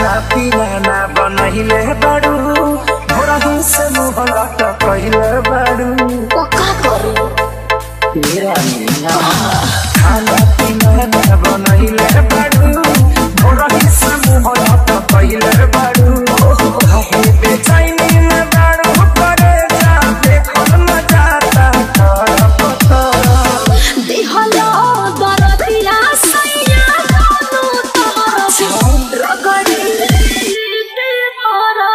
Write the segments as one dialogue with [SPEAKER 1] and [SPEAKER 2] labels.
[SPEAKER 1] खाना पीना ना बनहिले बाड़ू भोरा ही से मुँह लट कहले बाड़ू
[SPEAKER 2] का करू
[SPEAKER 1] तेरा मीना खाना पीना ना बनहिले बाड़ू भोरा ही से मुँह लट कहले बाड़ू हे बेचैनी में बाड़ू करे जा देखो न जाता पता
[SPEAKER 2] देहलो दरदिया सैया दोनों तरफ रगड़ी ते मारा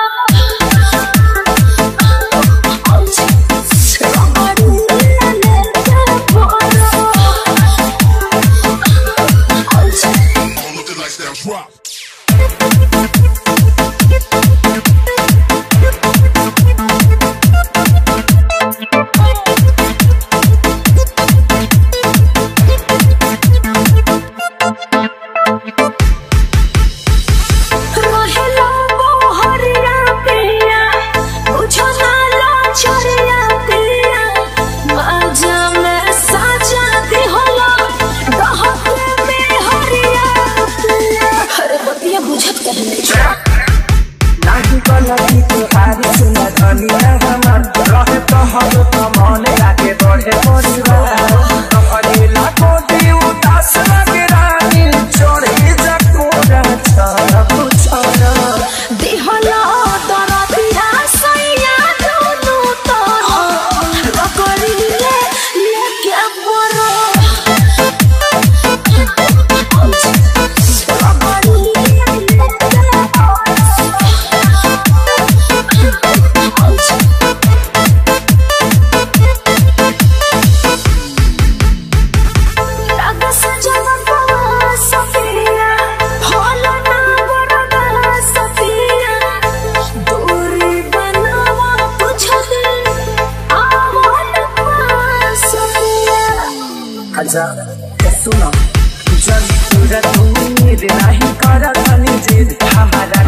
[SPEAKER 1] सुनो जब सूरत नहीं कर धनी जिद हमारा